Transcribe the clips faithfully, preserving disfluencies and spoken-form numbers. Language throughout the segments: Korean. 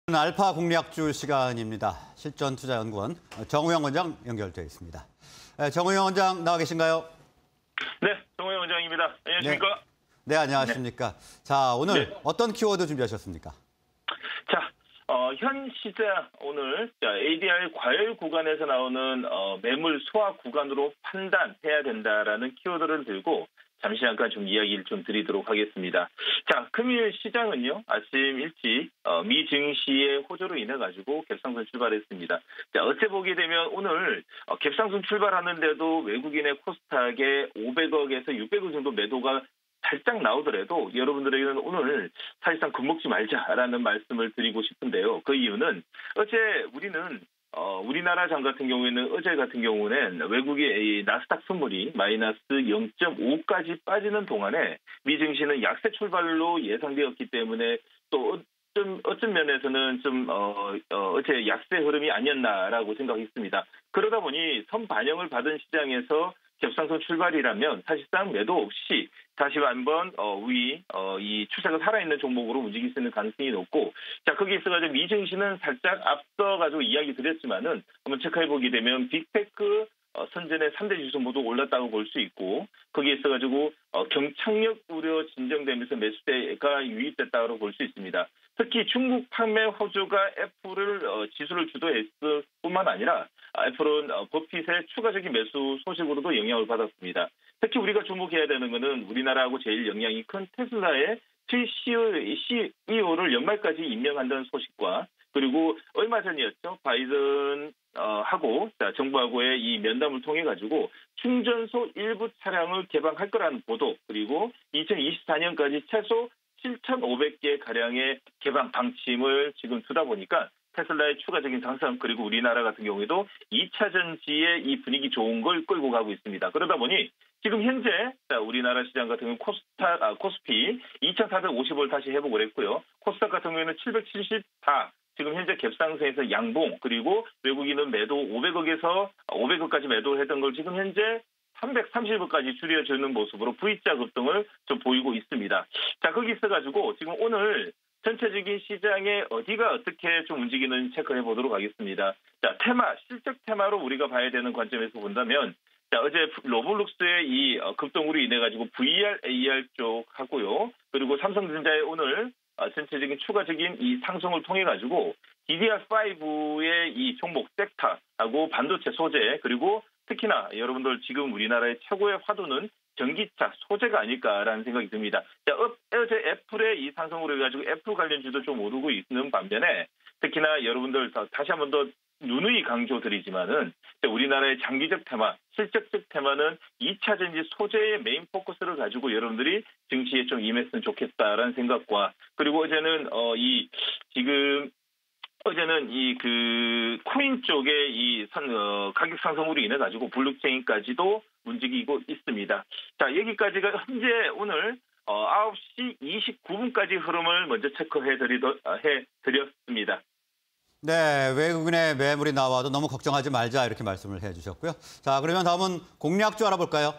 알파 공략주 시간입니다. 실전투자연구원 정우영 원장 연결되어 있습니다. 정우영 원장 나와 계신가요? 네, 정우영 원장입니다. 안녕하십니까? 네, 네 안녕하십니까? 네. 자, 오늘 네. 어떤 키워드 준비하셨습니까? 자, 어, 현 시장 오늘 자, 에이디알 과열 구간에서 나오는 어, 매물 소화 구간으로 판단해야 된다라는 키워드를 들고 잠시 잠깐 좀 이야기를 좀 드리도록 하겠습니다. 자, 금일 시장은요, 아침 일찍 어, 미 증시의 호조로 인해 가지고 갭상승 출발했습니다. 자, 어째 보게 되면 오늘 어, 갭상승 출발하는데도 외국인의 코스닥에 오백억에서 육백억 정도 매도가 살짝 나오더라도 여러분들에게는 오늘 사실상 겁먹지 말자라는 말씀을 드리고 싶은데요. 그 이유는 어제 우리는 어, 우리나라 장 같은 경우에는 어제 같은 경우는 외국의 나스닥 선물이 마이너스 영 점 오까지 빠지는 동안에 미 증시는 약세 출발로 예상되었기 때문에 또 어떤, 어떤 면에서는 좀 어, 어, 어제 약세 흐름이 아니었나라고 생각했습니다. 그러다 보니 선반영을 받은 시장에서 갭상승 출발이라면 사실상 매도 없이 다시 한번 어, 위, 어, 이 추세가 살아있는 종목으로 움직일 수 있는 가능성이 높고, 자, 거기에 있어가지고 미 증시는 살짝 앞서가지고 이야기 드렸지만은 한번 체크해보게 되면 빅테크 어, 선전의 삼 대 지수 모두 올랐다고 볼 수 있고, 거기에 있어가지고 어, 경착력 우려 진정되면서 매수세가 유입됐다고 볼 수 있습니다. 특히 중국 판매 호주가 애플을 어, 지수를 주도했을 뿐만 아니라 애플은 어, 버핏의 추가적인 매수 소식으로도 영향을 받았습니다. 특히 우리가 주목해야 되는 것은 우리나라하고 제일 영향이 큰 테슬라의 씨이오를 연말까지 임명한다는 소식과, 그리고 얼마 전이었죠. 바이든 어, 하고 자, 정부하고의 이 면담을 통해 가지고 충전소 일부 차량을 개방할 거라는 보도, 그리고 이천이십사 년까지 최소 칠천오백 개 가량의 개방 방침을 지금 두다 보니까 테슬라의 추가적인 상승, 그리고 우리나라 같은 경우에도 이 차 전지의 이 분위기 좋은 걸 끌고 가고 있습니다. 그러다 보니 지금 현재 우리나라 시장 같은 경우는 코스닥, 아, 코스피 이천사백오십을 다시 회복을 했고요. 코스닥 같은 경우에는 칠백칠십사, 지금 현재 갭상승에서 양봉, 그리고 외국인은 매도 오백억에서 오백억까지 매도했던 걸 지금 현재 삼백삼십억까지 줄여주는 모습으로 V자 급등을 좀 보이고 있습니다. 자, 거기 있어가지고 지금 오늘 전체적인 시장에 어디가 어떻게 좀 움직이는지 체크해 보도록 하겠습니다. 자, 테마, 실적 테마로 우리가 봐야 되는 관점에서 본다면, 자, 어제 로블록스의 이 급등으로 인해 가지고 브이알, 에이알 쪽 하고요. 그리고 삼성전자의 오늘 전체적인 추가적인 이 상승을 통해 가지고 디디알파이브의 이 종목 섹터하고 반도체 소재, 그리고 특히나 여러분들 지금 우리나라의 최고의 화두는 전기차 소재가 아닐까라는 생각이 듭니다. 자, 어제 애플의 이 상승으로 해가지고 애플 관련주도 좀 오르고 있는 반면에, 특히나 여러분들 다시 한 번 더 누누이 강조드리지만은 우리나라의 장기적 테마, 실적적 테마는 이 차 전지 소재의 메인 포커스를 가지고 여러분들이 증시에 좀 임했으면 좋겠다라는 생각과, 그리고 어제는 어, 이 지금 어제는 이 그 코인 쪽의 이 선, 어, 가격 상승으로 인해 가지고 블록체인까지도 움직이고 있습니다. 자, 여기까지가 현재 오늘 어, 아홉 시 이십구 분까지 흐름을 먼저 체크해 드리도 해 드렸습니다. 네, 외국인의 매물이 나와도 너무 걱정하지 말자 이렇게 말씀을 해주셨고요. 자, 그러면 다음은 공략주 알아볼까요?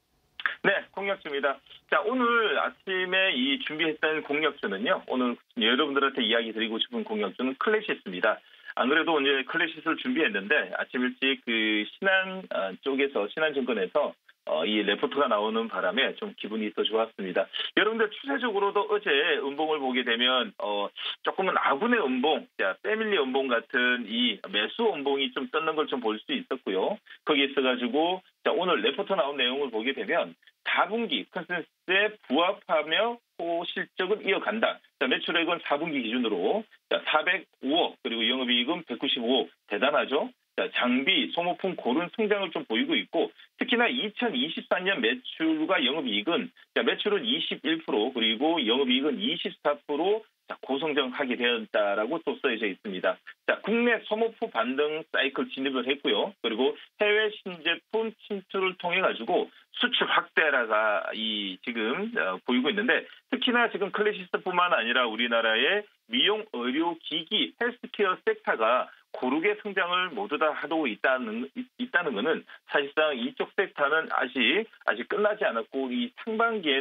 네, 공략주입니다. 자, 오늘 아침에 이 준비했던 공략주는요, 오늘 여러분들한테 이야기 드리고 싶은 공략주는 클래시스입니다. 안 그래도 이제 클래시스를 준비했는데 아침 일찍 그 신한 쪽에서, 신한증권에서 어, 이 레포트가 나오는 바람에 좀 기분이 더 좋았습니다. 여러분들 추세적으로도 어제 음봉을 보게 되면 어, 조금은 아군의 음봉, 자, 패밀리 음봉 같은 이 매수 음봉이 좀 떴는 걸 좀 볼 수 있었고요. 거기에 있어가지고 자, 오늘 레포트 나온 내용을 보게 되면 사 분기 컨센서스에 부합하며 호실적은 이어간다. 자, 매출액은 사 분기 기준으로 자, 사백오억, 그리고 영업이익은 백구십오억, 대단하죠? 자, 장비, 소모품 고른 성장을 좀 보이고 있고, 특히나 이천이십사 년 매출과 영업이익은 자, 매출은 이십일 퍼센트, 그리고 영업이익은 이십사 퍼센트 자, 고성장하게 되었다라고 또 써져 있습니다. 자, 국내 소모품 반등 사이클 진입을 했고요. 그리고 해외 신제품 침투를 통해 가지고 수출 확대라가 이 지금 어, 보이고 있는데, 특히나 지금 클래시스뿐만 아니라 우리나라의 미용, 의료, 기기, 헬스케어 섹터가 고르게 성장을 모두 다 하고 있다는 있다는 것은 사실상 이쪽 섹터는 아직 아직 끝나지 않았고 이 상반기에는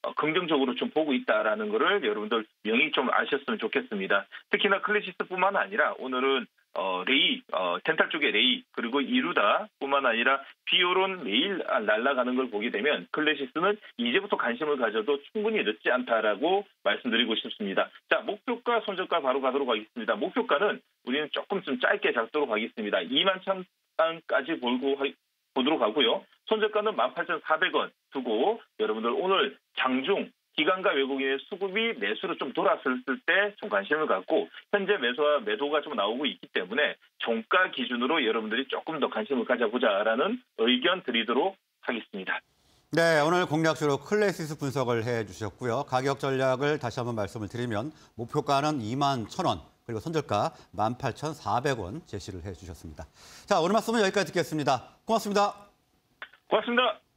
어, 긍정적으로 좀 보고 있다라는 거를 여러분들 명히 좀 아셨으면 좋겠습니다. 특히나 클래시스뿐만 아니라 오늘은 어, 레이, 어, 텐탈 쪽의 레이, 그리고 이루다뿐만 아니라 비오론 매일 날아가는 걸 보게 되면 클래시스는 이제부터 관심을 가져도 충분히 늦지 않다라고 말씀드리고 싶습니다. 자, 목표가, 손절가 바로 가도록 하겠습니다. 목표가는 우리는 조금 좀 짧게 잡도록 하겠습니다. 이만 천 원까지 보고 하, 보도록 하고요. 손절가는 만 팔천사백 원 두고 여러분들 오늘 장중 기관과 외국인의 수급이 매수로 좀 돌았을 때 좀 관심을 갖고 현재 매수와 매도가 좀 나오고 있기 때문에 종가 기준으로 여러분들이 조금 더 관심을 가져보자라는 의견 드리도록 하겠습니다. 네, 오늘 공략주로 클래시스 분석을 해주셨고요. 가격 전략을 다시 한번 말씀을 드리면 목표가는 이만 천 원, 그리고 손절가 만 팔천사백 원 제시를 해주셨습니다. 자, 오늘 말씀은 여기까지 듣겠습니다. 고맙습니다. 고맙습니다.